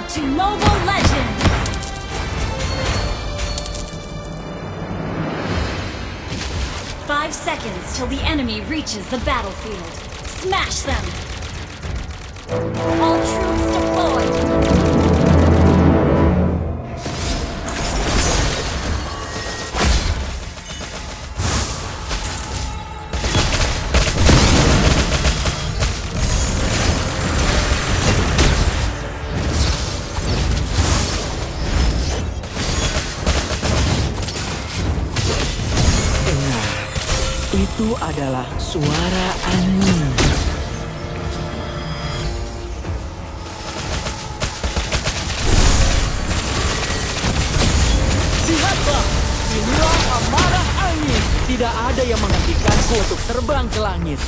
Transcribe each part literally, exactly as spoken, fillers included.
to Mobile Legends! Five seconds till the enemy reaches the battlefield. Smash them! All troops deployed! Itu adalah suara angin. Lihatlah, inilah amarah angin. Tidak ada yang menghentikanku untuk terbang ke langit.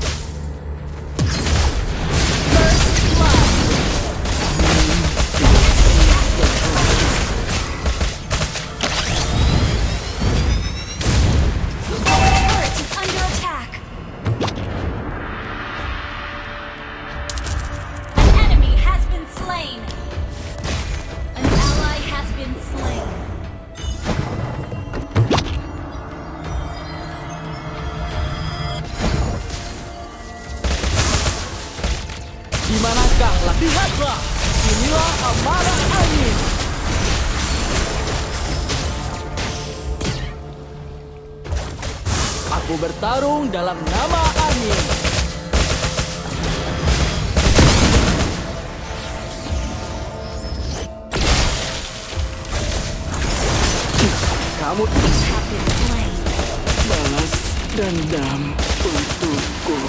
Dimanakah? Lihatlah, inilah amarah angin. Aku bertarung dalam nama angin. Kamu balas dendam untukku.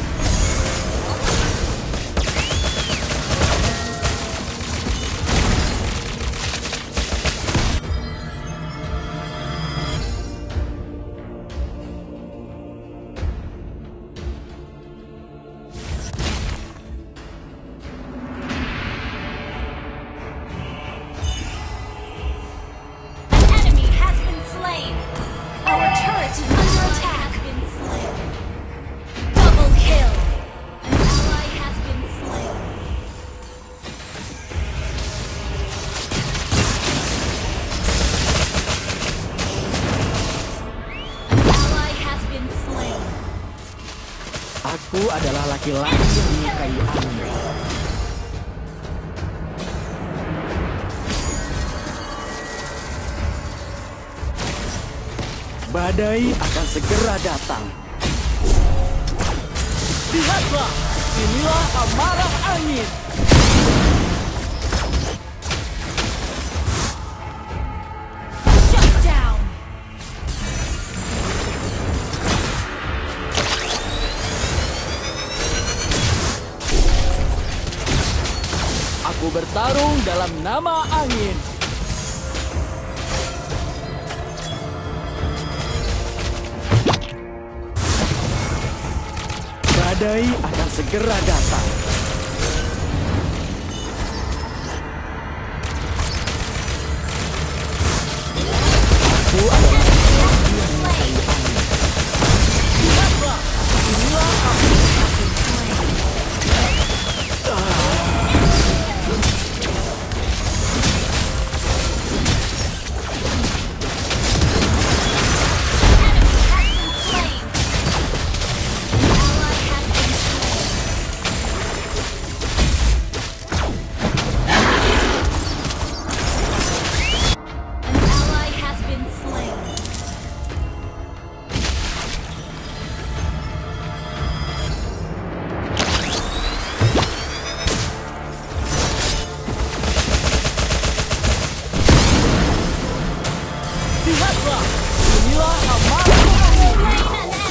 Our turret is under attack. Been slain. Double kill. An ally has been slain. An ally has been slain. Aku adalah laki-laki yang menyukai angin. Badai akan segera datang. Lihatlah, inilah amarah angin. Shut down. Aku bertarung dalam nama angin. Badai akan segera datang. Aku adalah laki-laki yang menyukai angin. Lihatlah, inilah aku. Lihatlah, inilah amarah angin.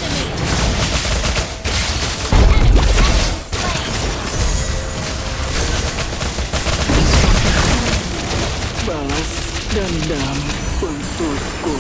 Balas dendam untukku.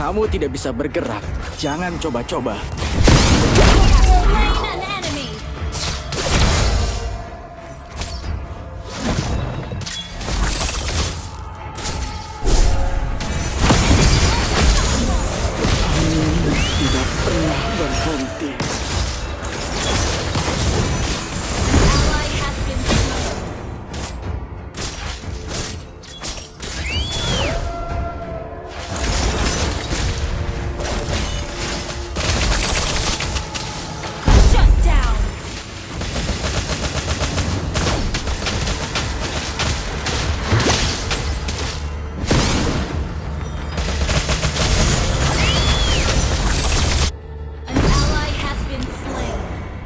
Kamu tidak bisa bergerak. Jangan coba-coba. Slain an enemy. Tidak pernah berhenti. Ally has been slain. Shut down. An ally has been slain.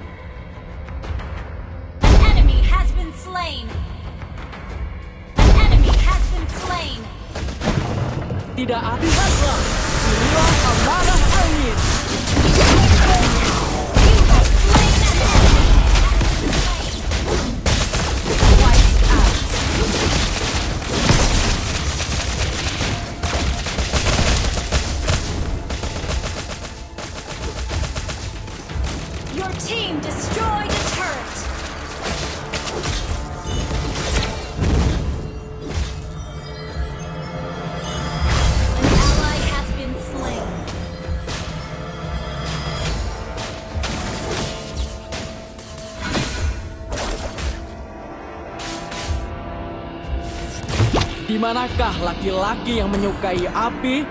An enemy has been slain. An enemy has been slain. Tidak lihatlah. Inilah amarah angin. You have slain an enemy. Wiped out. Your team destroyed a turret. An ally has been slain. Di manakah laki-laki yang menyukai api?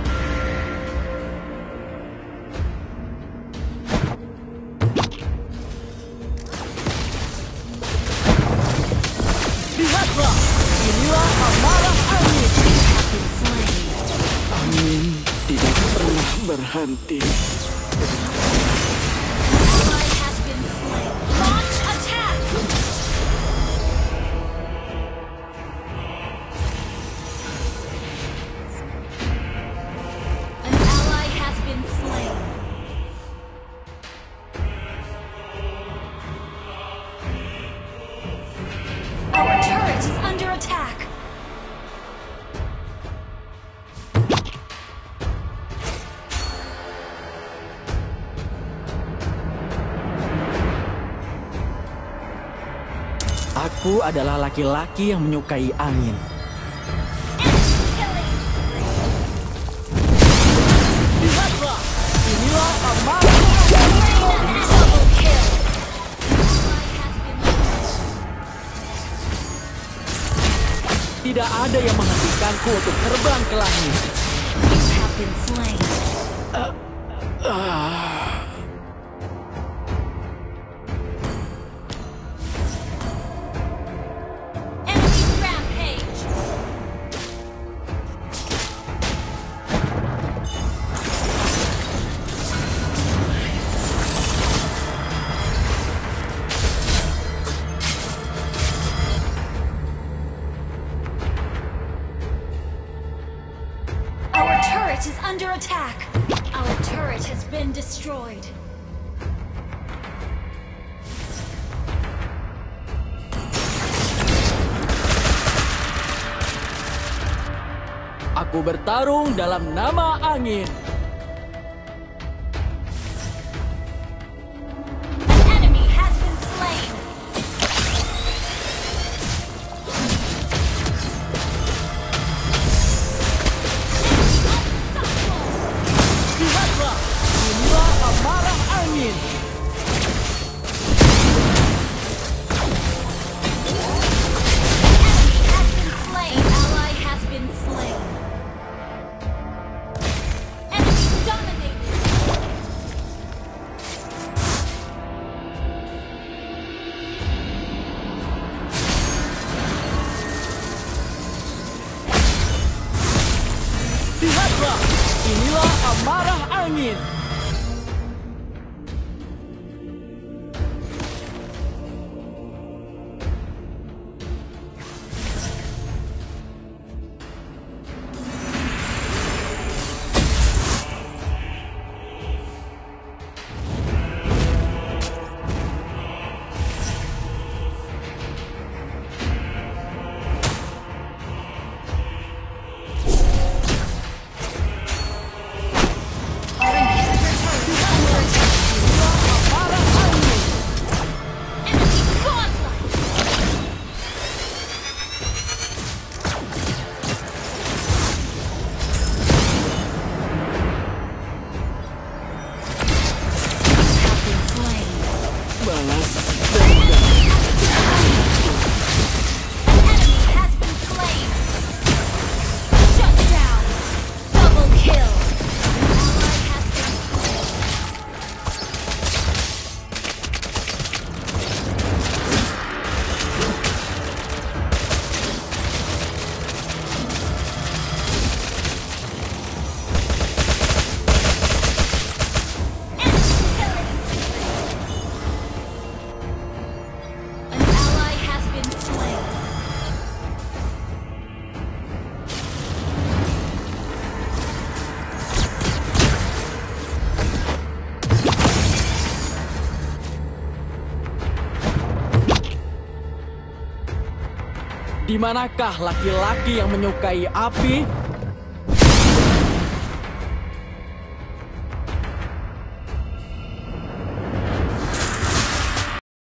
Lihatlah, inilah amarah angin. Been slain. Angin tidak pernah berhenti. Ally has been slain. Launch attack. An ally has been slain. Our turret is under attack. Aku adalah laki-laki yang menyukai angin. Enemy killing. Lihatlah, inilah amarah. Double kill. Ally has been slain. Tidak ada yang menghentikanku untuk terbang ke langit. You have been slain. Enemy rampage. Our turret is under attack. Our turret has been destroyed. Aku bertarung dalam nama angin. An enemy has been slain. Unstoppable. Lihatlah, inilah amarah angin. Enemy has been slain. Ally has been slain. Enemy dominated. Lihatlah, inilah amarah angin. Di manakah laki-laki yang menyukai api